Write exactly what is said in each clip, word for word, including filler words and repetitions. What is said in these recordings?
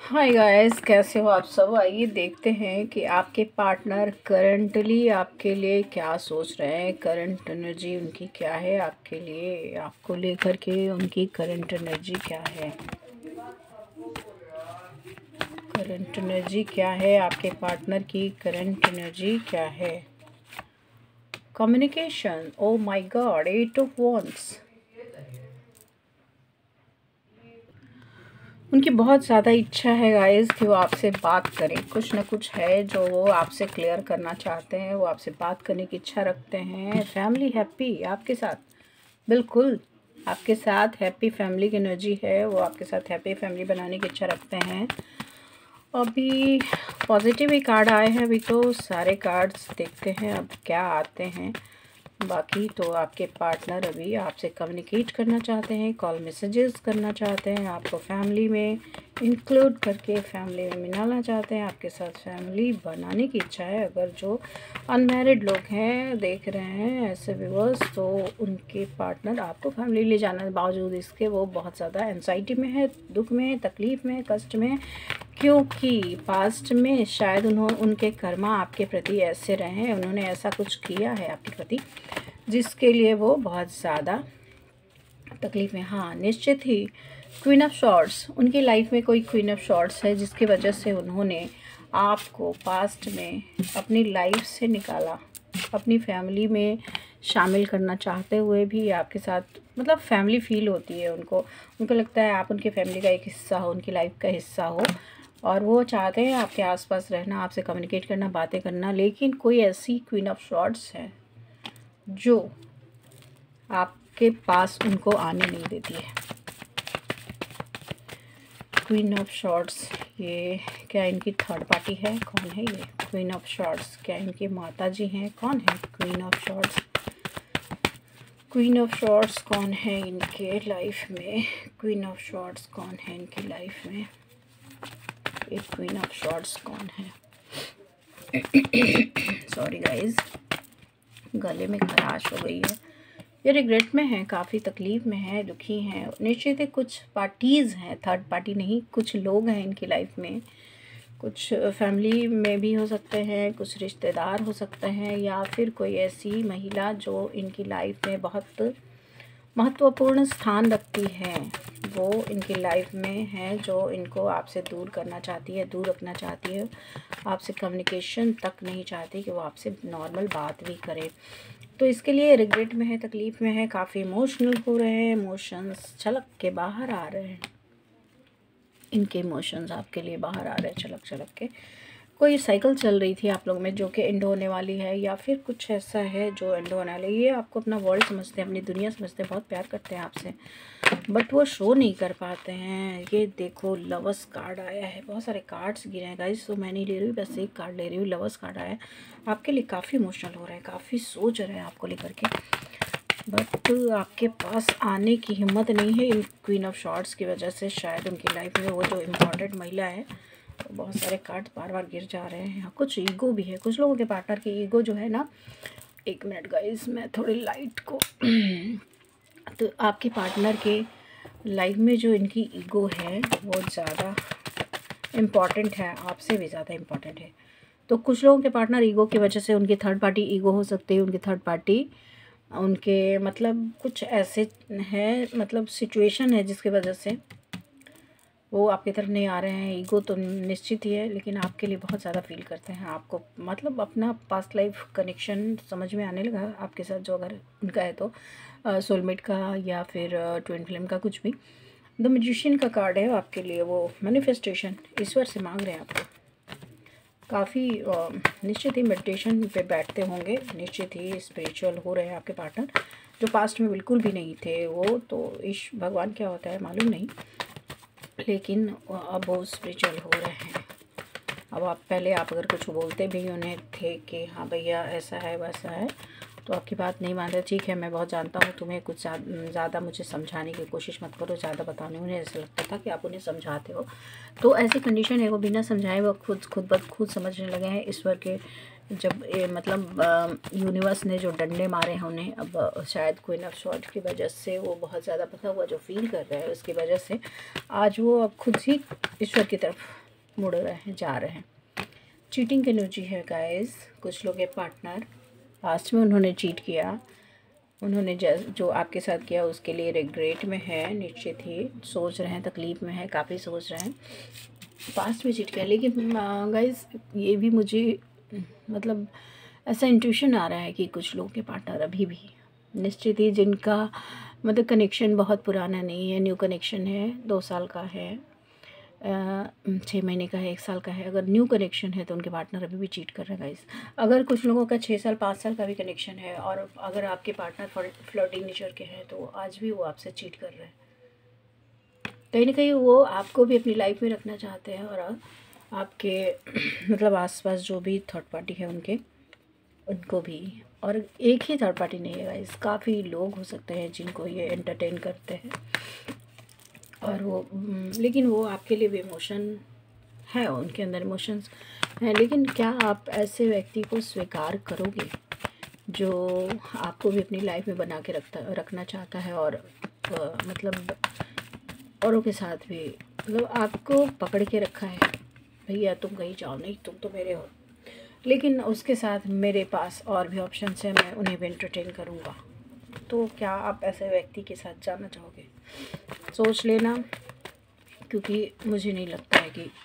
Hi guys, कैसे हो आप सब। आइए देखते हैं कि आपके पार्टनर करंटली आपके लिए क्या सोच रहे हैं। करंट एनर्जी उनकी क्या है आपके लिए, आपको लेकर के उनकी करंट एनर्जी क्या है। करंट एनर्जी क्या है आपके पार्टनर की, करंट एनर्जी क्या है। Communication, oh my god, eight of wands. उनकी बहुत ज़्यादा इच्छा है गाइस कि वो आपसे बात करें। कुछ ना कुछ है जो वो आपसे क्लियर करना चाहते हैं, वो आपसे बात करने की इच्छा रखते हैं। फैमिली हैप्पी आपके साथ, बिल्कुल आपके साथ हैप्पी फैमिली की एनर्जी है। वो आपके साथ हैप्पी फैमिली बनाने की इच्छा रखते हैं। अभी पॉजिटिव ही कार्ड आए हैं, अभी तो सारे कार्ड्स देखते हैं अब क्या आते हैं। बाकी तो आपके पार्टनर अभी आपसे कम्युनिकेट करना चाहते हैं, कॉल मैसेजेस करना चाहते हैं, आपको फैमिली में इंक्लूड करके फैमिली में मिलाना चाहते हैं, आपके साथ फैमिली बनाने की इच्छा है। अगर जो अनमैरिड लोग हैं देख रहे हैं ऐसे व्यूअर्स, तो उनके पार्टनर आपको फैमिली ले जाने के बावजूद इसके वो बहुत ज़्यादा एंजाइटी में है, दुख में है, तकलीफ़ में है, कष्ट में, क्योंकि पास्ट में शायद उन्होंने उनके कर्मा आपके प्रति ऐसे रहे हैं, उन्होंने ऐसा कुछ किया है आपके प्रति जिसके लिए वो बहुत ज़्यादा तकलीफ़ में। हाँ, निश्चित ही क्वीन ऑफ शॉर्ट्स, उनकी लाइफ में कोई क्वीन ऑफ शॉर्ट्स है जिसकी वजह से उन्होंने आपको पास्ट में अपनी लाइफ से निकाला, अपनी फैमिली में शामिल करना चाहते हुए भी आपके साथ, मतलब फैमिली फील होती है उनको, उनको लगता है आप उनकी फैमिली का एक हिस्सा हो, उनकी लाइफ का हिस्सा हो, और वो चाहते हैं आपके आसपास रहना, आपसे कम्युनिकेट करना, बातें करना। लेकिन कोई ऐसी क्वीन ऑफ शॉर्ट्स है जो आपके पास उनको आने नहीं देती है। क्वीन ऑफ शॉर्ट्स, ये क्या इनकी थर्ड पार्टी है? कौन है ये क्वीन ऑफ शॉर्ट्स? क्या इनकी माता जी हैं? कौन है queen of swords? Queen of swords कौन है इनके लाइफ में? क्वीन ऑफ शॉर्ट्स कौन है इनकी लाइफ में? ये क्वीन ऑफ शॉर्ट्स कौन है? सॉरी गाइज, गले में खराश हो गई है। ये रिग्रेट में है, काफ़ी तकलीफ़ में है, दुखी हैं। निश्चित ही कुछ पार्टीज़ हैं, थर्ड पार्टी नहीं, कुछ लोग हैं इनकी लाइफ में, कुछ फैमिली में भी हो सकते हैं, कुछ रिश्तेदार हो सकते हैं, या फिर कोई ऐसी महिला जो इनकी लाइफ में बहुत महत्वपूर्ण स्थान रखती है, वो इनकी लाइफ में है, जो इनको आपसे दूर करना चाहती है, दूर रखना चाहती है, आपसे कम्युनिकेशन तक नहीं चाहती कि वो आपसे नॉर्मल बात भी करे। तो इसके लिए रिग्रेट में है, तकलीफ़ में है, काफ़ी इमोशनल हो रहे हैं, इमोशंस छलक के बाहर आ रहे हैं, इनके इमोशंस आपके लिए बाहर आ रहे हैं छलक छलक के। कोई साइकिल चल रही थी आप लोग में जो कि एंड होने वाली है, या फिर कुछ ऐसा है जो एंड होने वाला है। ये आपको अपना वर्ल्ड समझते हैं, अपनी दुनिया समझते हैं, बहुत प्यार करते हैं आपसे, बट वो शो नहीं कर पाते हैं। ये देखो लवर्स कार्ड आया है, बहुत सारे कार्ड्स गिरे हैं गाइस, तो मैं नहीं ले रही हूँ, बस एक कार्ड ले रही हूँ। लवर्स कार्ड आया है, आपके लिए काफ़ी इमोशनल हो रहे हैं, काफ़ी सोच रहे हैं आपको लेकर के, बट आपके पास आने की हिम्मत नहीं है इन क्वीन ऑफ शॉर्ट्स की वजह से। शायद उनकी लाइफ में वो जो इम्पोर्टेंट महिला है, तो बहुत सारे कार्ड बार बार गिर जा रहे हैं। कुछ ईगो भी है, कुछ लोगों के पार्टनर की ईगो जो है ना, एक मिनट गाइस मैं थोड़ी लाइट को तो आपके पार्टनर के लाइफ में जो इनकी ईगो है वो ज़्यादा इम्पॉर्टेंट है, आपसे भी ज़्यादा इम्पॉर्टेंट है। तो कुछ लोगों के पार्टनर ईगो की वजह से, उनकी थर्ड पार्टी ईगो हो सकती है, उनकी थर्ड पार्टी उनके मतलब कुछ ऐसे है, मतलब सिचुएशन है जिसकी वजह से वो आपकी तरफ नहीं आ रहे हैं। ईगो तो निश्चित ही है, लेकिन आपके लिए बहुत ज़्यादा फील करते हैं आपको, मतलब अपना पास्ट लाइफ कनेक्शन समझ में आने लगा आपके साथ, जो अगर उनका है तो सोलमेट का या फिर ट्विन फ्लेम का, कुछ भी। द मैजिशियन का कार्ड है आपके लिए, वो मैनिफेस्टेशन ईश्वर से मांग रहे हैं आपको। काफ़ी निश्चित ही मेडिटेशन पे बैठते होंगे, निश्चित ही स्पिरिचुअल हो रहे हैं आपके पार्टनर, जो पास्ट में बिल्कुल भी नहीं थे वो तो। ईश भगवान क्या होता है मालूम नहीं, लेकिन अब वो स्पिरिचुअल हो रहे हैं। अब आप पहले आप अगर कुछ बोलते भी उन्हें थे कि हाँ भैया ऐसा है वैसा है, तो आपकी बात नहीं मानते। ठीक है, मैं बहुत जानता हूँ तुम्हें, कुछ ज़्यादा मुझे समझाने की कोशिश मत करो, ज़्यादा बताने। उन्हें ऐसा लगता था कि आप उन्हें समझाते हो, तो ऐसी कंडीशन है, वो बिना समझाए वो खुद खुद ब खुद समझने लगे हैं ईश्वर के जब ए, मतलब यूनिवर्स ने जो डंडे मारे हैं उन्हें, अब शायद क्वीन ऑफ स्वॉर्ड्स की वजह से वो बहुत ज़्यादा पता हुआ जो फील कर रहे हैं, उसकी वजह से आज वो अब खुद ही ईश्वर की तरफ मुड़ रहे हैं, जा रहे हैं। चीटिंग की एनर्जी है गाइस। कुछ लोग के पार्टनर पास्ट में उन्होंने चीट किया, उन्होंने जो आपके साथ किया उसके लिए रिग्रेट में है, निश्चित ही सोच रहे हैं, तकलीफ़ में है, काफ़ी सोच रहे हैं, पास्ट में चीट किया। लेकिन गाइस ये भी मुझे मतलब ऐसा इंट्यूशन आ रहा है कि कुछ लोगों के पार्टनर अभी भी निश्चित ही, जिनका मतलब कनेक्शन बहुत पुराना नहीं है, न्यू कनेक्शन है, दो साल का है, छः महीने का है, एक साल का है, अगर न्यू कनेक्शन है तो उनके पार्टनर अभी भी चीट कर रहे हैं गाइस। अगर कुछ लोगों का छः साल पाँच साल का भी कनेक्शन है और अगर आपके पार्टनर फ्लर्टिंग नेचर के हैं तो आज भी वो आपसे चीट कर रहे हैं। कहीं ना कहीं वो आपको भी अपनी लाइफ में रखना चाहते हैं और आपके मतलब आसपास जो भी थर्ड पार्टी है उनके उनको भी, और एक ही थर्ड पार्टी नहीं है गाइस, काफ़ी लोग हो सकते हैं जिनको ये एंटरटेन करते हैं और वो, लेकिन वो आपके लिए भी इमोशन है, उनके अंदर इमोशंस हैं। लेकिन क्या आप ऐसे व्यक्ति को स्वीकार करोगे जो आपको भी अपनी लाइफ में बना के रखता रखना चाहता है और आ, मतलब औरों के साथ भी मतलब आपको पकड़ के रखा है, भैया तुम कहीं जाओ नहीं, तुम तो मेरे हो, लेकिन उसके साथ मेरे पास और भी ऑप्शंस हैं, मैं उन्हें भी एंटरटेन करूँगा। तो क्या आप ऐसे व्यक्ति के साथ जाना चाहोगे? सोच लेना, क्योंकि मुझे नहीं लगता है कि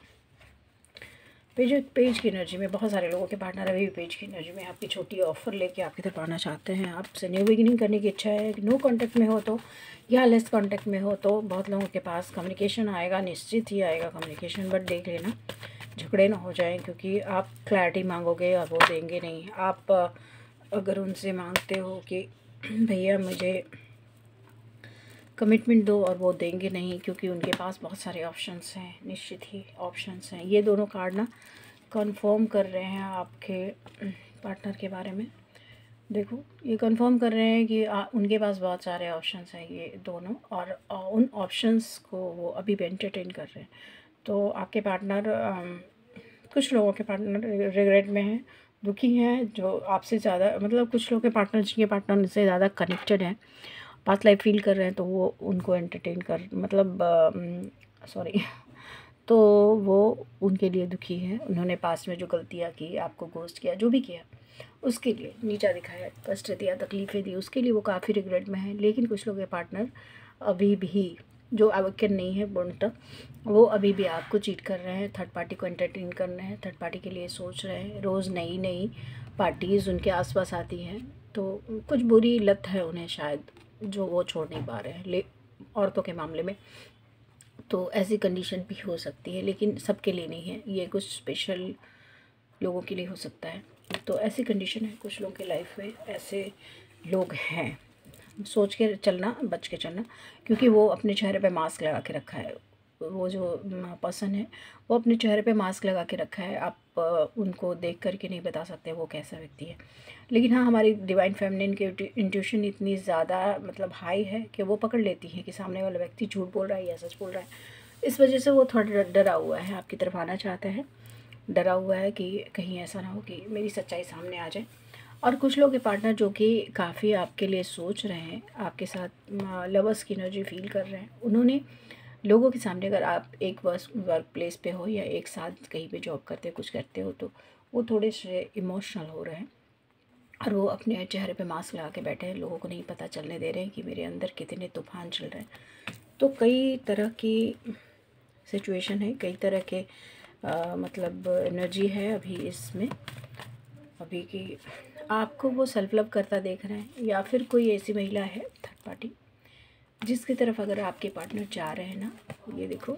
पेज पेज की एनर्जी में बहुत सारे लोगों के पार्टनर अभी भी पेज की एनर्जी में आपकी छोटी ऑफ़र लेके आपकी तरफ आना चाहते हैं, आपसे न्यू बिगिनिंग करने की इच्छा है। नो कांटेक्ट में हो तो या लेस कांटेक्ट में हो तो बहुत लोगों के पास कम्युनिकेशन आएगा, निश्चित ही आएगा कम्युनिकेशन, बट देख लेना झगड़े ना हो जाएं, क्योंकि आप क्लैरिटी मांगोगे और वो देंगे नहीं। आप अगर उनसे मांगते हो कि भैया मुझे कमिटमेंट दो और वो देंगे नहीं, क्योंकि उनके पास बहुत सारे ऑप्शंस हैं, निश्चित ही ऑप्शंस हैं। ये दोनों कार्ड ना कंफर्म कर रहे हैं आपके पार्टनर के बारे में। देखो ये कंफर्म कर रहे हैं कि आ, उनके पास बहुत सारे ऑप्शंस हैं ये दोनों, और आ, उन ऑप्शंस को वो अभी भी एंटरटेन कर रहे हैं। तो आपके पार्टनर आ, कुछ लोगों के पार्टनर रिग्रेट में हैं, दुखी हैं, जो आपसे ज़्यादा मतलब कुछ लोगों के पार्टनर जिनके पार्टनर से ज़्यादा कनेक्टेड हैं, पास्ट लाइफ फील कर रहे हैं, तो वो उनको एंटरटेन कर मतलब सॉरी तो वो उनके लिए दुखी है। उन्होंने पास्ट में जो गलतियाँ की, आपको गोस्ट किया, जो भी किया, उसके लिए नीचा दिखाया, कष्ट दिया, तकलीफ़ें दी, उसके लिए वो काफ़ी रिग्रेट में है। लेकिन कुछ लोग के पार्टनर अभी भी जो अवेकन नहीं है पूर्णतः, वो अभी भी आपको चीट कर रहे हैं, थर्ड पार्टी को एंटरटेन कर रहे हैं, थर्ड पार्टी के लिए सोच रहे हैं। रोज़ नई नई पार्टीज़ उनके आसपास आती हैं, तो कुछ बुरी लत है उन्हें शायद, जो वो छोड़ नहीं पा रहे हैं ले औरतों के मामले में। तो ऐसी कंडीशन भी हो सकती है, लेकिन सबके लिए नहीं है, ये कुछ स्पेशल लोगों के लिए हो सकता है। तो ऐसी कंडीशन है, कुछ लोगों की लाइफ में ऐसे लोग हैं। सोच के चलना, बच के चलना, क्योंकि वो अपने चेहरे पे मास्क लगा के रखा है। वो जो पर्सन है वो अपने चेहरे पे मास्क लगा के रखा है, आप उनको देख करके नहीं बता सकते वो कैसा व्यक्ति है। लेकिन हाँ, हमारी डिवाइन फेमिनिन की इंट्यूशन इतनी ज़्यादा मतलब हाई है कि वो पकड़ लेती है कि सामने वाला व्यक्ति झूठ बोल रहा है या सच बोल रहा है। इस वजह से वो थोड़ा डरा हुआ है, आपकी तरफ आना चाहता है, डरा हुआ है कि कहीं ऐसा ना हो कि मेरी सच्चाई सामने आ जाए। और कुछ लोग के पार्टनर जो कि काफ़ी आपके लिए सोच रहे हैं, आपके साथ लवर्स की एनर्जी फील कर रहे हैं, उन्होंने लोगों के सामने, अगर आप एक वर्क वर्क प्लेस पे हो या एक साथ कहीं पे जॉब करते हो, कुछ करते हो, तो वो थोड़े से इमोशनल हो रहे हैं और वो अपने चेहरे पे मास्क लगा के बैठे हैं, लोगों को नहीं पता चलने दे रहे हैं कि मेरे अंदर कितने तूफान चल रहे हैं। तो कई तरह की सिचुएशन है, कई तरह के आ, मतलब एनर्जी है अभी इसमें, अभी की आपको वो सेल्फ लव करता देख रहे हैं, या फिर कोई ऐसी महिला है थर्ड पार्टी जिसकी तरफ अगर आपके पार्टनर जा रहे हैं ना, ये देखो,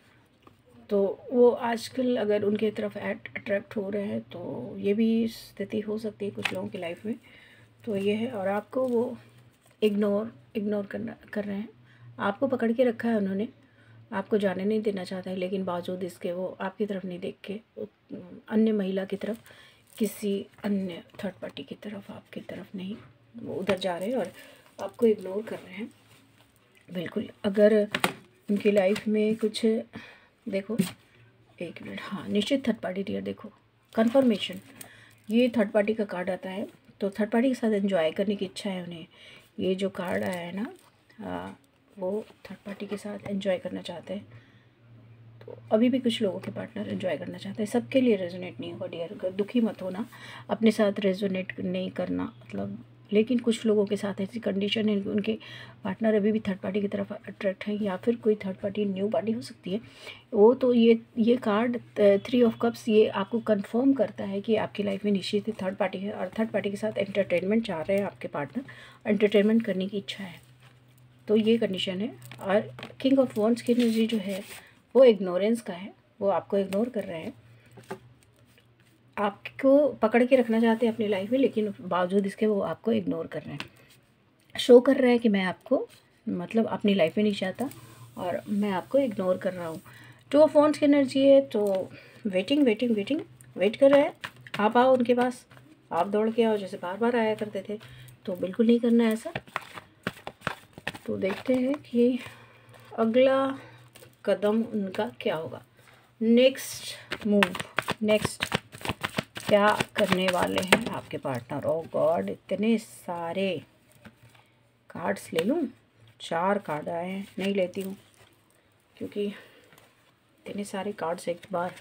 तो वो आजकल अगर उनके तरफ अट्रैक्ट हो रहे हैं, तो ये भी स्थिति हो सकती है कुछ लोगों की लाइफ में। तो ये है, और आपको वो इग्नोर इग्नोर करना कर रहे हैं, आपको पकड़ के रखा है उन्होंने, आपको जाने नहीं देना चाहता है, लेकिन बावजूद इसके वो आपकी तरफ नहीं देख के अन्य महिला की तरफ, किसी अन्य थर्ड पार्टी की तरफ, आपकी तरफ नहीं, वो उधर जा रहे हैं और आपको इग्नोर कर रहे हैं। बिल्कुल, अगर उनकी लाइफ में कुछ, देखो एक मिनट, हाँ निश्चित थर्ड पार्टी डियर, देखो कन्फर्मेशन, ये थर्ड पार्टी का कार्ड आता है, तो थर्ड पार्टी के साथ एंजॉय करने की इच्छा है उन्हें। ये जो कार्ड आया है ना, आ, वो थर्ड पार्टी के साथ एंजॉय करना चाहते हैं। तो अभी भी कुछ लोगों के पार्टनर एंजॉय करना चाहते हैं। सबके लिए रेजोनेट नहीं होगा डियर, दुखी मत होना, अपने साथ रेजोनेट नहीं करना मतलब। लेकिन कुछ लोगों के साथ ऐसी कंडीशन है, उनके पार्टनर अभी भी थर्ड पार्टी की तरफ अट्रैक्ट है, या फिर कोई थर्ड पार्टी न्यू पार्टी हो सकती है वो। तो ये ये कार्ड थ्री ऑफ कप्स ये आपको कंफर्म करता है कि आपकी लाइफ में निश्चित ही थर्ड पार्टी है, और थर्ड पार्टी के साथ एंटरटेनमेंट चाह रहे हैं आपके पार्टनर, एंटरटेनमेंट करने की इच्छा है। तो ये कंडीशन है। और किंग ऑफ वॉन्ड्स की एनर्जी जो है वो इग्नोरेंस का है, वो आपको इग्नोर कर रहे हैं, आपको पकड़ के रखना चाहते हैं अपनी लाइफ में, लेकिन बावजूद इसके वो आपको इग्नोर कर रहे हैं। शो कर रहा है कि मैं आपको मतलब अपनी लाइफ में नहीं चाहता और मैं आपको इग्नोर कर रहा हूँ। टू ऑफ वॉन्ड्स की एनर्जी है, तो वेटिंग वेटिंग वेटिंग वेट कर रहे हैं। आप आओ उनके पास, आप दौड़ के आओ जैसे बार बार आया करते थे, तो बिल्कुल नहीं करना है ऐसा। तो देखते हैं कि अगला कदम उनका क्या होगा, नेक्स्ट मूव, नेक्स्ट क्या करने वाले हैं आपके पार्टनर। ओ गॉड, इतने सारे कार्ड्स ले लूँ, चार कार्ड आए हैं, नहीं लेती हूँ क्योंकि इतने सारे कार्ड्स एक बार।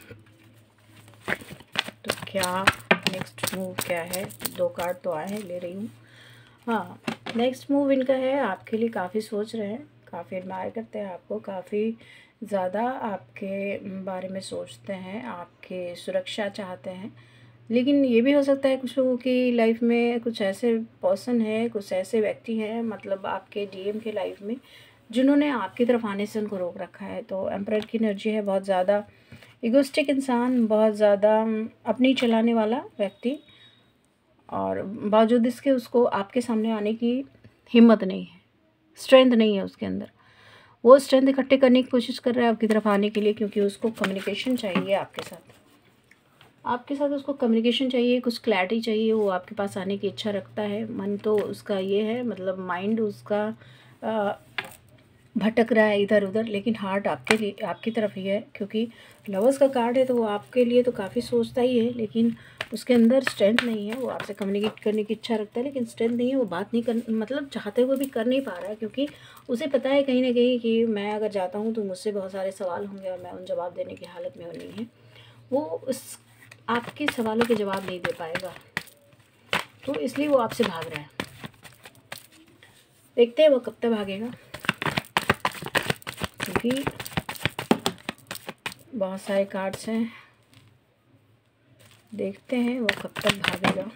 तो क्या नेक्स्ट मूव क्या है, दो कार्ड तो आए हैं, ले रही हूँ। हाँ, नेक्स्ट मूव इनका है, आपके लिए काफ़ी सोच रहे हैं, काफ़ी एडमायर करते हैं आपको, काफ़ी ज़्यादा आपके बारे में सोचते हैं, आपके सुरक्षा चाहते हैं। लेकिन ये भी हो सकता है कुछ लोगों की लाइफ में कुछ ऐसे पर्सन है, कुछ ऐसे व्यक्ति हैं मतलब आपके डीएम के लाइफ में, जिन्होंने आपकी तरफ आने से उनको रोक रखा है। तो एम्परर की एनर्जी है, बहुत ज़्यादा इगोस्टिक इंसान, बहुत ज़्यादा अपनी चलाने वाला व्यक्ति, और बावजूद इसके उसको आपके सामने आने की हिम्मत नहीं है, स्ट्रेंथ नहीं है उसके अंदर। वो स्ट्रेंथ इकट्ठे करने की कोशिश कर रहा है आपकी तरफ आने के लिए, क्योंकि उसको कम्युनिकेशन चाहिए आपके साथ, आपके साथ उसको कम्युनिकेशन चाहिए, कुछ क्लैरिटी चाहिए। वो आपके पास आने की इच्छा रखता है, मन तो उसका ये है, मतलब माइंड उसका आ, भटक रहा है इधर उधर, लेकिन हार्ट आपके लिए आपकी तरफ ही है, क्योंकि लवर्स का कार्ड है। तो वो आपके लिए तो काफ़ी सोचता ही है, लेकिन उसके अंदर स्ट्रेंथ नहीं है। वो आपसे कम्युनिकेट करने की इच्छा रखता है, लेकिन स्ट्रेंथ नहीं है, वो बात नहीं कर मतलब चाहते हुए भी कर नहीं पा रहा है, क्योंकि उसे पता है कहीं ना कहीं कि मैं अगर जाता हूँ तो मुझसे बहुत सारे सवाल होंगे और मैं उन जवाब देने की हालत में नहीं है। वो उस आपके सवालों के जवाब नहीं दे पाएगा, तो इसलिए वो आपसे भाग रहा है। देखते हैं वो कब तक भागेगा, क्योंकि बहुत सारे कार्ड्स हैं, देखते हैं वो कब तक भागेगा।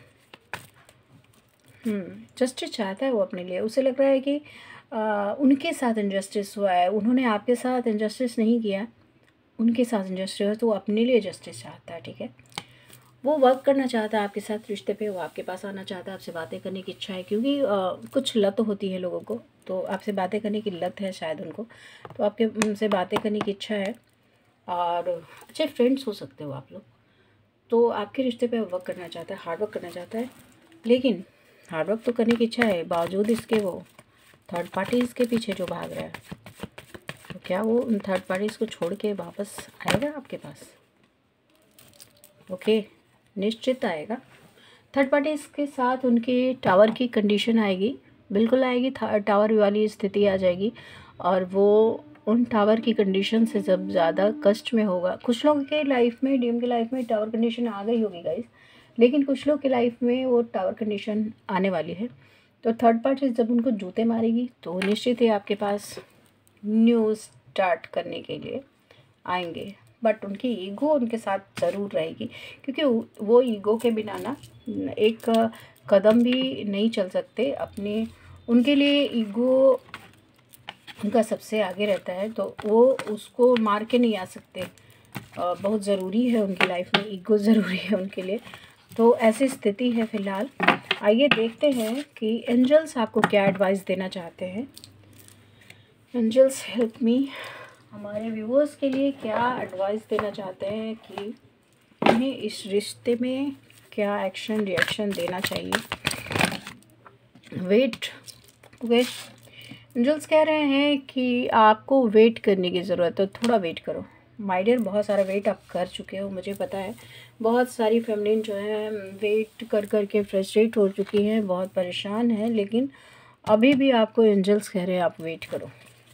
हम्म जस्टिस चाहता है वो अपने लिए, उसे लग रहा है कि आ, उनके साथ इनजस्टिस हुआ है, उन्होंने आपके साथ इनजस्टिस नहीं किया, उनके साथ इनजस्टिस हुआ, तो वो अपने लिए जस्टिस चाहता है। ठीक है, वो वर्क करना चाहता है आपके साथ रिश्ते पे, वो आपके पास आना चाहता है, आपसे बातें करने की इच्छा है, क्योंकि आ, कुछ लत होती है लोगों को, तो आपसे बातें करने की लत है शायद उनको, तो आपके उनसे बातें करने की इच्छा है, और अच्छे फ्रेंड्स हो सकते हो आप लोग। तो आपके रिश्ते पे वर्क करना चाहता है, हार्ड वर्क करना चाहता है, लेकिन हार्ड वर्क तो करने की इच्छा है, बावजूद इसके वो थर्ड पार्टीज़ के पीछे जो भाग रहा है। तो क्या वो उन थर्ड पार्टीज़ को छोड़ के वापस आएगा आपके पास? ओके, निश्चित आएगा। थर्ड पार्टीज़ के साथ उनके टावर की कंडीशन आएगी, बिल्कुल आएगी, टावर वाली स्थिति आ जाएगी, और वो उन टावर की कंडीशन से जब ज़्यादा कष्ट में होगा। कुछ लोगों के लाइफ में, डीएम के लाइफ में टावर कंडीशन आ गई होगी गाइस, लेकिन कुछ लोग के लाइफ में वो टावर कंडीशन आने वाली है। तो थर्ड पार्टी जब उनको जूते मारेगी तो निश्चित ही आपके पास न्यू स्टार्ट करने के लिए आएंगे, बट उनकी ईगो उनके साथ ज़रूर रहेगी, क्योंकि वो ईगो के बिना ना एक कदम भी नहीं चल सकते अपने, उनके लिए ईगो उनका सबसे आगे रहता है, तो वो उसको मार के नहीं आ सकते। बहुत ज़रूरी है उनकी लाइफ में, ईगो ज़रूरी है उनके लिए। तो ऐसी स्थिति है फ़िलहाल। आइए देखते हैं कि एंजल्स आपको क्या एडवाइस देना चाहते हैं। एंजल्स हेल्प मी, हमारे व्यूअर्स के लिए क्या एडवाइस देना चाहते हैं कि उन्हें इस रिश्ते में क्या एक्शन रिएक्शन देना चाहिए। वेट, ओके, एंजल्स कह रहे हैं कि आपको वेट करने की ज़रूरत है, थोड़ा वेट करो, माय डियर, बहुत सारा वेट आप कर चुके हो, मुझे पता है। बहुत सारी फेमिनिन जो है वेट कर कर के फ्रस्ट्रेट हो चुकी हैं, बहुत परेशान है, लेकिन अभी भी आपको एंजल्स कह रहे हैं आप वेट करो।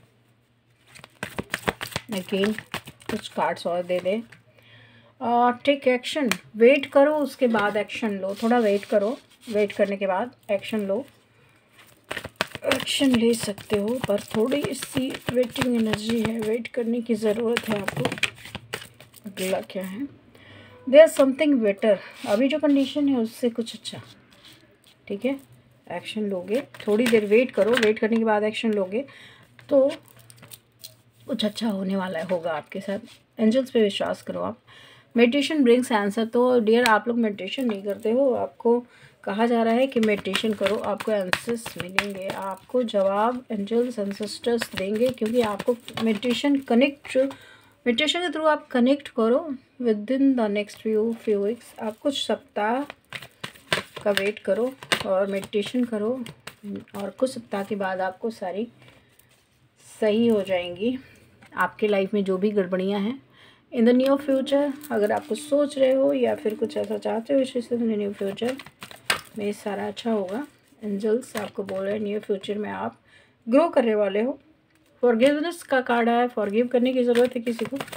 अगेन कुछ कार्ड्स और दे दें। टेक एक्शन, वेट करो उसके बाद एक्शन लो, थोड़ा वेट करो, वेट करने के बाद एक्शन लो। एक्शन ले सकते हो पर थोड़ी सी वेटिंग एनर्जी है, वेट करने की ज़रूरत है आपको। अगला क्या है, देयर समथिंग बेटर, अभी जो कंडीशन है उससे कुछ अच्छा, ठीक है। एक्शन लोगे, थोड़ी देर वेट करो, वेट करने के बाद एक्शन लोगे तो कुछ अच्छा होने वाला है, होगा आपके साथ। एंजल्स पे विश्वास करो आप। मेडिटेशन ब्रिंग्स आंसर, तो डियर आप लोग मेडिटेशन नहीं करते हो, आपको कहा जा रहा है कि मेडिटेशन करो, आपको आंसर्स मिलेंगे, आपको जवाब एंजल्स एंसेस्टर्स देंगे, क्योंकि आपको मेडिटेशन कनेक्ट मेडिटेशन के थ्रू आप कनेक्ट करो with in the next few few weeks. आप कुछ सप्ताह का वेट करो और मेडिटेशन करो, और कुछ सप्ताह के बाद आपको सारी सही हो जाएंगी। आपके लाइफ में जो भी गड़बड़ियाँ हैं इन द नियर फ्यूचर, अगर आप कुछ सोच रहे हो या फिर कुछ ऐसा चाहते हो इस चीज़ से, नियर फ्यूचर में सारा अच्छा होगा। एंजल्स आपको बोल रहे हैं नियर फ्यूचर में आप ग्रो करने वाले हो। फॉरगिवनेस का कार्ड आया, फॉरगिव करने की ज़रूरत है किसी को।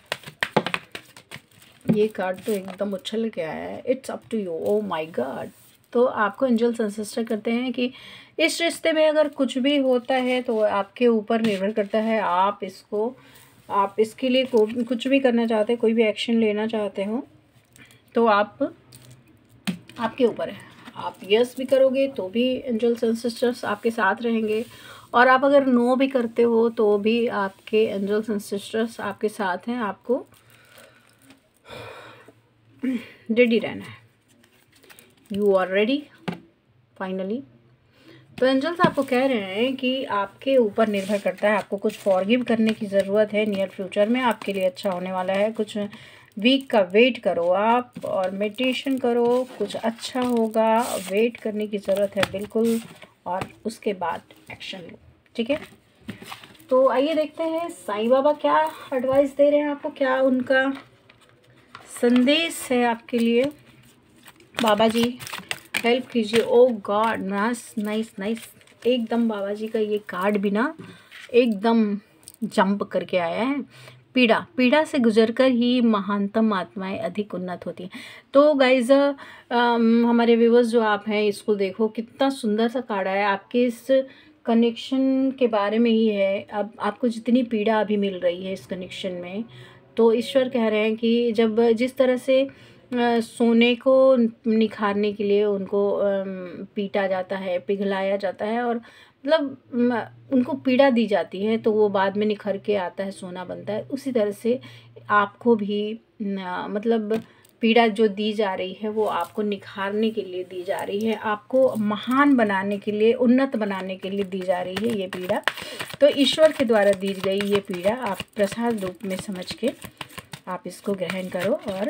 ये कार्ड तो एकदम उछल के आया है, it's up to you, oh my god. तो आपको एंजल्स इंसिस्ट करते हैं कि इस रिश्ते में अगर कुछ भी होता है तो आपके ऊपर निर्भर करता है, आप इसको आप इसके लिए कुछ भी करना चाहते हैं, कोई भी एक्शन लेना चाहते हो तो आप आपके ऊपर है। आप यस भी करोगे तो भी एंजल्स एंड सिस्टर्स आपके साथ रहेंगे, और आप अगर नो भी करते हो तो भी आपके एंजल्स एंड सिस्टर्स आपके साथ हैं। आपको रेडी रहना है, यू आर रेडी फाइनली। तो एंजल्स आपको कह रहे हैं कि आपके ऊपर निर्भर करता है, आपको कुछ फॉरगिव करने की ज़रूरत है। नियर फ्यूचर में आपके लिए अच्छा होने वाला है। कुछ वीक का वेट करो आप और मेडिटेशन करो, कुछ अच्छा होगा। वेट करने की ज़रूरत है बिल्कुल, और उसके बाद एक्शन लो, ठीक है। तो आइए देखते हैं साईं बाबा क्या एडवाइस दे रहे हैं आपको, क्या उनका संदेश है आपके लिए। बाबा जी हेल्प कीजिए। Oh God, nice nice nice, एकदम बाबा जी का ये कार्ड भी ना एकदम जंप करके आया है। पीड़ा पीड़ा से गुजरकर ही महानतम आत्माएं अधिक उन्नत होती हैं। तो गाइज हमारे व्यूवर्स जो आप हैं, इसको देखो कितना सुंदर सा कार्ड है, आपके इस कनेक्शन के बारे में ही है। अब आपको जितनी पीड़ा अभी मिल रही है इस कनेक्शन में, तो ईश्वर कह रहे हैं कि जब जिस तरह से सोने को निखारने के लिए उनको पीटा जाता है, पिघलाया जाता है, और मतलब उनको पीड़ा दी जाती है तो वो बाद में निखर के आता है, सोना बनता है। उसी तरह से आपको भी मतलब पीड़ा जो दी जा रही है वो आपको निखारने के लिए दी जा रही है, आपको महान बनाने के लिए, उन्नत बनाने के लिए दी जा रही है ये पीड़ा। तो ईश्वर के द्वारा दी गई ये पीड़ा आप प्रसाद रूप में समझ के आप इसको ग्रहण करो, और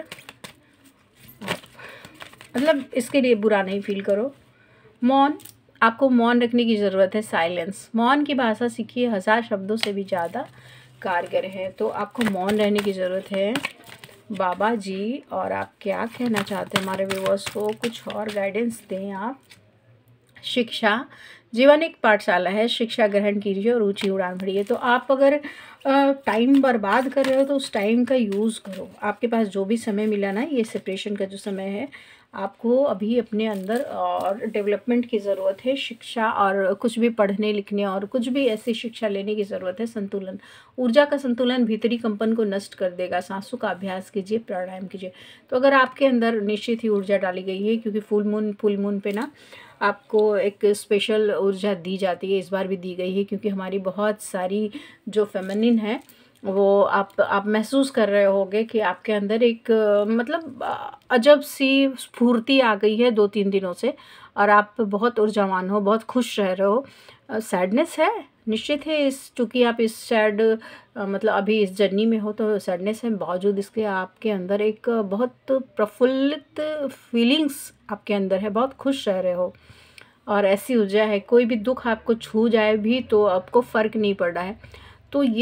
आप मतलब इसके लिए बुरा नहीं फील करो। मौन, आपको मौन रखने की ज़रूरत है, साइलेंस। मौन की भाषा सीखिए, हज़ार शब्दों से भी ज़्यादा कारगर है। तो आपको मौन रहने की ज़रूरत है बाबा जी। और आप क्या कहना चाहते हैं हमारे व्यूअर्स को, कुछ और गाइडेंस दें आप। शिक्षा, जीवन एक पाठशाला है, शिक्षा ग्रहण कीजिए और ऊंची उड़ान भरिए। तो आप अगर टाइम बर्बाद कर रहे हो तो उस टाइम का यूज़ करो। आपके पास जो भी समय मिला ना, ये सेपरेशन का जो समय है, आपको अभी अपने अंदर और डेवलपमेंट की ज़रूरत है। शिक्षा और कुछ भी पढ़ने लिखने और कुछ भी ऐसी शिक्षा लेने की ज़रूरत है। संतुलन, ऊर्जा का संतुलन भीतरी कंपन को नष्ट कर देगा। सांसों का अभ्यास कीजिए, प्राणायाम कीजिए। तो अगर आपके अंदर निश्चित ही ऊर्जा डाली गई है, क्योंकि फुल मून फुल मून पे ना आपको एक स्पेशल ऊर्जा दी जाती है, इस बार भी दी गई है, क्योंकि हमारी बहुत सारी जो फेमिनिन है वो आप आप महसूस कर रहे होगे कि आपके अंदर एक मतलब अजब सी स्फूर्ति आ गई है दो तीन दिनों से, और आप बहुत ऊर्जावान हो, बहुत खुश रह रहे हो। सैडनेस है निश्चित है, इस चूँकि आप इस सैड मतलब अभी इस जर्नी में हो तो सैडनेस है, बावजूद इसके आपके अंदर एक बहुत प्रफुल्लित फीलिंग्स आपके अंदर है, बहुत खुश रह रहे हो, और ऐसी ऊर्जा है। कोई भी दुख आपको छू जाए भी तो आपको फ़र्क नहीं पड़ रहा है। तो ये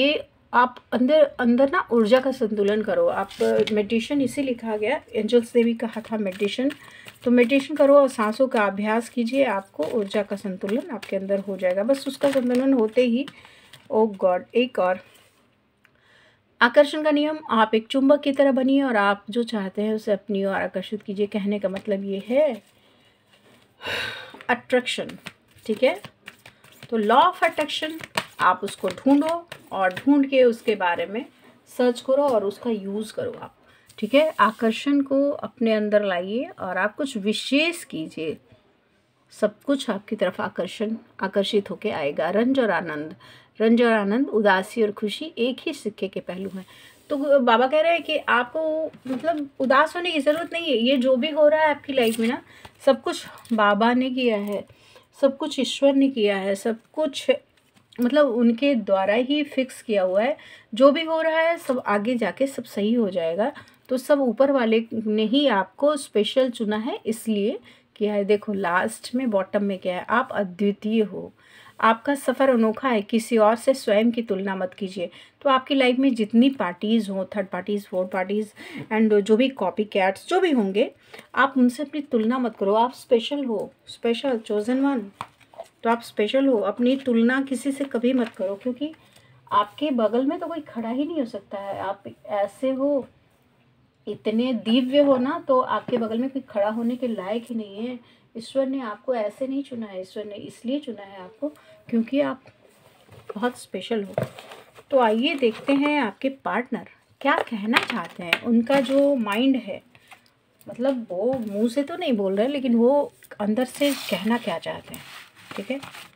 आप अंदर अंदर ना ऊर्जा का संतुलन करो। आप मेडिटेशन इसे लिखा गया, एंजल्स ने भी कहा था मेडिटेशन, तो मेडिटेशन करो और सांसों का अभ्यास कीजिए, आपको ऊर्जा का संतुलन आपके अंदर हो जाएगा। बस उसका संतुलन होते ही, ओ गॉड, एक और आकर्षण का नियम, आप एक चुंबक की तरह बनिए और आप जो चाहते हैं उसे अपनी ओर आकर्षित कीजिए। कहने का मतलब ये है अट्रैक्शन, ठीक है। तो लॉ ऑफ अट्रैक्शन, आप उसको ढूंढो और ढूंढ के उसके बारे में सर्च करो और उसका यूज़ करो आप, ठीक है। आकर्षण को अपने अंदर लाइए और आप कुछ विशेष कीजिए, सब कुछ आपकी तरफ आकर्षण आकर्षित होके आएगा। रंज और आनंद, रंज और आनंद, उदासी और खुशी एक ही सिक्के के पहलू हैं। तो बाबा कह रहे हैं कि आपको मतलब उदास होने की ज़रूरत नहीं है। ये जो भी हो रहा है आपकी लाइफ में ना, सब कुछ बाबा ने किया है, सब कुछ ईश्वर ने किया है, सब कुछ मतलब उनके द्वारा ही फिक्स किया हुआ है। जो भी हो रहा है सब आगे जाके सब सही हो जाएगा। तो सब ऊपर वाले ने ही आपको स्पेशल चुना है, इसलिए किया है। देखो लास्ट में बॉटम में क्या है, आप अद्वितीय हो, आपका सफ़र अनोखा है, किसी और से स्वयं की तुलना मत कीजिए। तो आपकी लाइफ में जितनी पार्टीज़ हों, third parties, fourth parties and जो भी कॉपी कैट्स जो भी होंगे, आप उनसे अपनी तुलना मत करो। आप स्पेशल हो, स्पेशल चोजन वन, तो आप स्पेशल हो। अपनी तुलना किसी से कभी मत करो, क्योंकि आपके बगल में तो कोई खड़ा ही नहीं हो सकता है। आप ऐसे हो, इतने दिव्य हो ना, तो आपके बगल में कोई खड़ा होने के लायक ही नहीं है। ईश्वर ने आपको ऐसे नहीं चुना है, ईश्वर ने इसलिए चुना है आपको क्योंकि आप बहुत स्पेशल हो। तो आइए देखते हैं आपके पार्टनर क्या कहना चाहते हैं, उनका जो माइंड है, मतलब वो मुंह से तो नहीं बोल रहे लेकिन वो अंदर से कहना क्या चाहते हैं, ठीक है।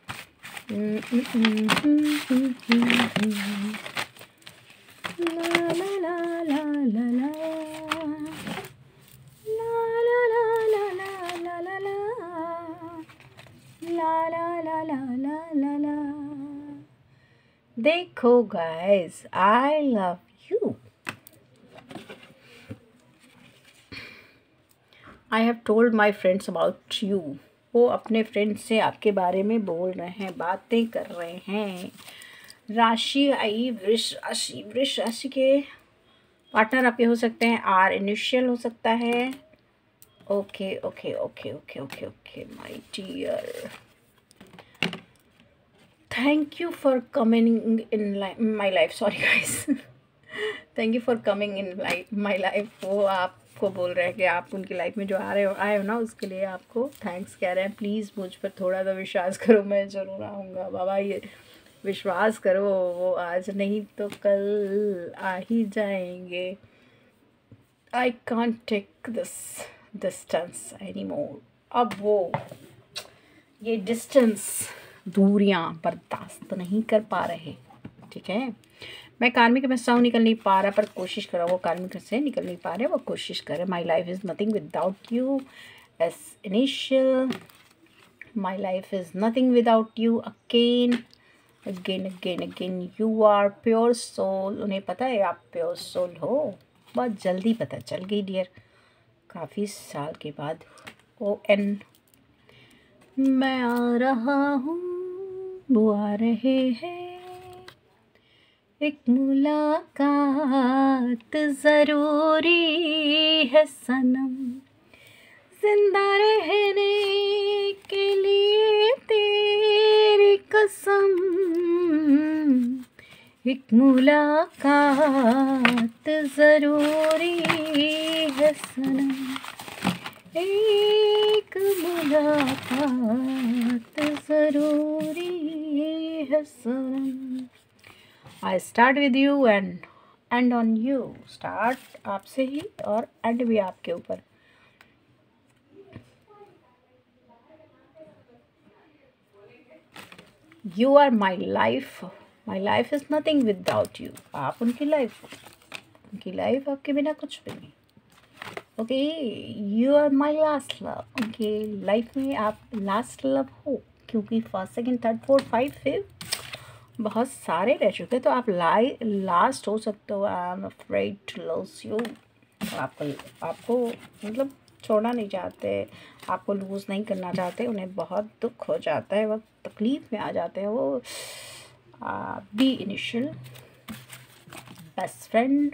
ला ला ला ला ला ला देखो guys, I love you, I have told my friends about you. वो अपने फ्रेंड्स से आपके बारे में बोल रहे हैं, बातें कर रहे हैं। राशि आई वृष राशि, वृष राशि के पार्टनर आपके हो सकते हैं, आर इनिशियल हो सकता है। Okay okay okay okay okay okay my dear, thank you for coming in my life, sorry guys, thank you for coming in life my life. वो आपको बोल रहे हैं कि आप उनकी लाइफ में जो आ रहे हो आए हो ना, उसके लिए आपको थैंक्स कह रहे हैं। प्लीज़ मुझ पर थोड़ा सा विश्वास करो, मैं ज़रूर आऊँगा बाबा, ये विश्वास करो, वो आज नहीं तो कल आ ही जाएंगे। I can't take this distance any more. अब वो ये डिस्टेंस, दूरियां बर्दाश्त नहीं कर पा रहे, ठीक है। मैं कार्मिक में हूँ, निकल नहीं पा रहा, पर कोशिश करो। वो कार्मिक से निकल नहीं पा रहे, वो कोशिश करे। My life is nothing without you, S initial, my life is nothing without you, again again again again, you are pure soul. उन्हें पता है आप प्योर सोल हो, बहुत जल्दी पता चल गई डियर, काफ़ी साल के बाद। ओ एन, मैं आ रहा हूँ, वो आ रहे हैं, एक मुलाकात ज़रूरी है सनम, जिंदा रहने के लिए तेरी कसम, एक मुलाकात ज़रूरी है सनम, एक मुलाकात ज़रूरी है सनम। I start with you and end on you. Start आपसे ही और एंड भी आपके ऊपर। You are my life, my life is nothing without you. आप उनकी लाइफ, उनकी लाइफ आपके बिना कुछ भी नहीं। Okay, you are my last love. उनकी लाइफ में आप लास्ट लव हो, क्योंकि first second third fourth five fifth बहुत सारे रह चुके, तो आप लाई लास्ट हो सकते हो। I am afraid to lose you. आपको आपको मतलब छोड़ना नहीं चाहते, आपको लूज़ नहीं करना चाहते, उन्हें बहुत दुख हो जाता है, वक्त तकलीफ़ में आ जाते हैं वो। B initial, best friend,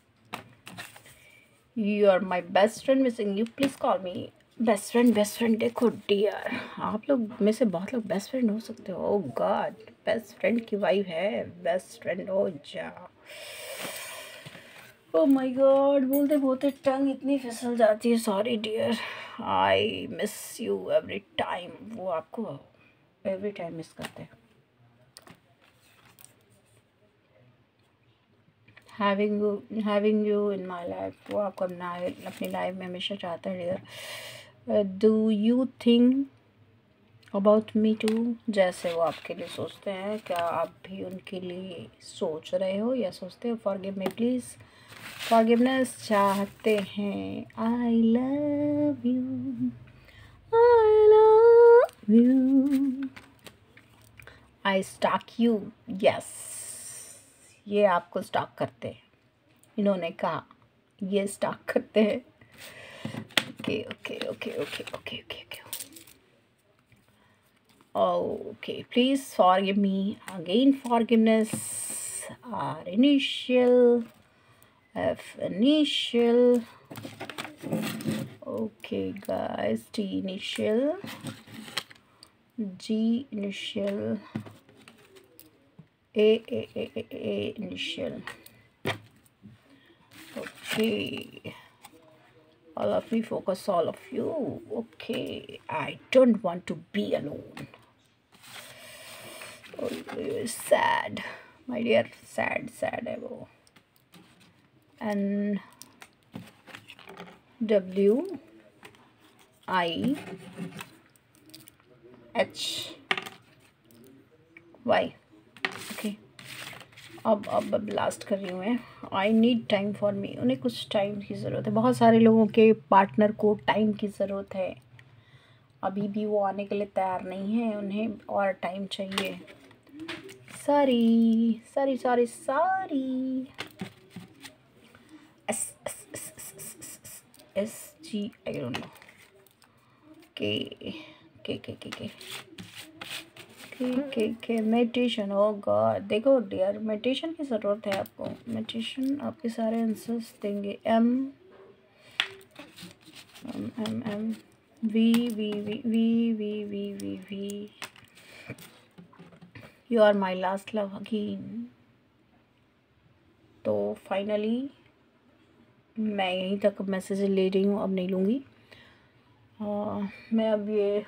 you are my best friend missing you, please call me best friend. Best friend देखो डियर, आप लोग में से बहुत लोग बेस्ट फ्रेंड हो सकते हो। ओह गॉड, बेस्ट फ्रेंड की वाइफ है बेस्ट फ्रेंड। ओ जा, ओह माय गॉड, बोलते बोलते टंग इतनी फिसल जाती है। Sorry dear, I miss you every time. वो आपको एवरी टाइम मिस करते हैं। Having you having you in my life, वो आपको अपना अपनी लाइफ में हमेशा चाहता है dear. Do you think about me too, जैसे वो आपके लिए सोचते हैं, क्या आप भी उनके लिए सोच रहे हो या सोचते हो? फॉरगिव मी प्लीज़, फॉरगिवनेस चाहते हैं। I love you, I love you, I stalk you. Yes, ये आपको स्टॉक करते हैं, इन्होंने कहा ये स्टॉक करते हैं। Okay okay okay okay okay okay okay okay, please forgive me again. Forgiveness, R initial, F initial, okay guys, T initial, G initial, A A A A, A initial. Okay, all of me focus, all of you. Okay, I don't want to be alone. Sad my dear, sad sad है वो। N W I H Y. Okay, अब अब अब last कर रही हूँ मैं। I need time for me, उन्हें कुछ टाइम की ज़रूरत है। बहुत सारे लोगों के पार्टनर को टाइम की ज़रूरत है, अभी भी वो आने के लिए तैयार नहीं है, उन्हें और टाइम चाहिए। Sorry, sorry, sorry, sorry. S S S S S S G, I don't know. K K K K K K K K meditation. Oh God, देखो डियर, मेडिटेशन की ज़रूरत है आपको। मेडिटेशन आपके सारे आंसर्स देंगे। M M M M V V V V V V V V you are my last love again. तो finally मैं यहीं तक मैसेज ले रही हूँ, अब नहीं लूँगी। मैं अब ये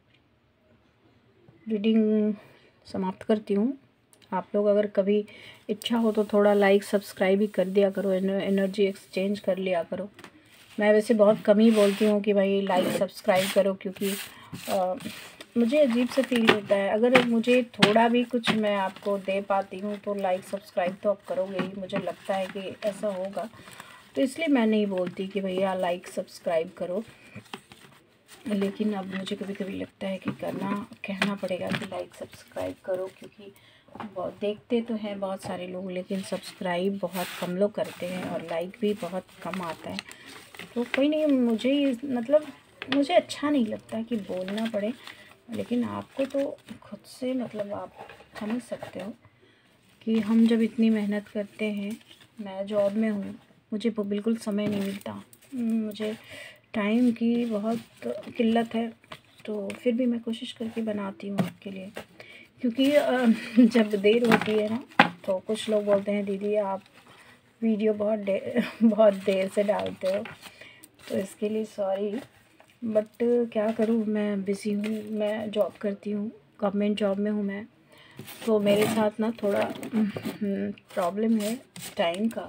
रीडिंग समाप्त करती हूँ। आप लोग अगर कभी इच्छा हो तो थोड़ा लाइक सब्सक्राइब भी कर दिया करो, एनर्जी एक्सचेंज कर लिया करो। मैं वैसे बहुत कम ही बोलती हूँ कि भाई लाइक सब्सक्राइब करो, क्योंकि आ, मुझे अजीब से फील होता है। अगर मुझे थोड़ा भी कुछ मैं आपको दे पाती हूँ तो लाइक सब्सक्राइब तो आप करोगे ही, मुझे लगता है कि ऐसा होगा। तो इसलिए मैं नहीं बोलती कि भैया लाइक सब्सक्राइब करो, लेकिन अब मुझे कभी कभी लगता है कि करना कहना पड़ेगा कि लाइक सब्सक्राइब करो, क्योंकि बहुत देखते तो हैं बहुत सारे लोग, लेकिन सब्सक्राइब बहुत कम लोग करते हैं और लाइक भी बहुत कम आता है। तो कोई नहीं, मुझे मतलब मुझे अच्छा नहीं लगता कि बोलना पड़े, लेकिन आपको तो खुद से मतलब आप समझ सकते हो कि हम जब इतनी मेहनत करते हैं। मैं जॉब में हूँ, मुझे बिल्कुल समय नहीं मिलता, मुझे टाइम की बहुत किल्लत है, तो फिर भी मैं कोशिश करके बनाती हूँ आपके लिए। क्योंकि जब देर होती है ना तो कुछ लोग बोलते हैं दीदी आप वीडियो बहुत देर बहुत देर से डालते हो, तो इसके लिए सॉरी, बट क्या करूँ, मैं बिज़ी हूँ, मैं जॉब करती हूँ, गवर्नमेंट जॉब में हूँ मैं, तो मेरे साथ ना थोड़ा प्रॉब्लम है टाइम का।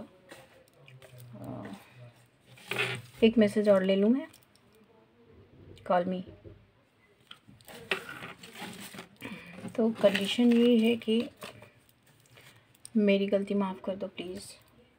एक मैसेज और ले लूँ मैं, कॉल मी। तो कंडीशन ये है कि मेरी गलती माफ़ कर दो प्लीज़।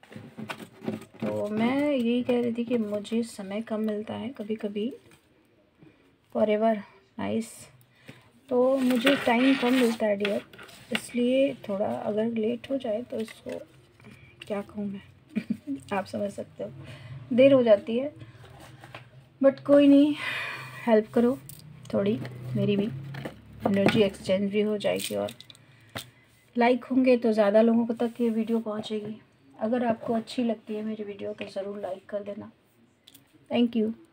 तो मैं यही कह रही थी कि मुझे समय कम मिलता है कभी कभी, फॉरएवर नाइस, तो मुझे टाइम कम मिलता है डियर, इसलिए थोड़ा अगर लेट हो जाए तो इसको क्या कहूँ मैं आप समझ सकते हो, देर हो जाती है, बट कोई नहीं, हेल्प करो थोड़ी, मेरी भी एनर्जी एक्सचेंज भी हो जाएगी और लाइक होंगे तो ज़्यादा लोगों को तक ये वीडियो पहुंचेगी। अगर आपको अच्छी लगती है मेरी वीडियो तो ज़रूर लाइक कर देना। Thank you.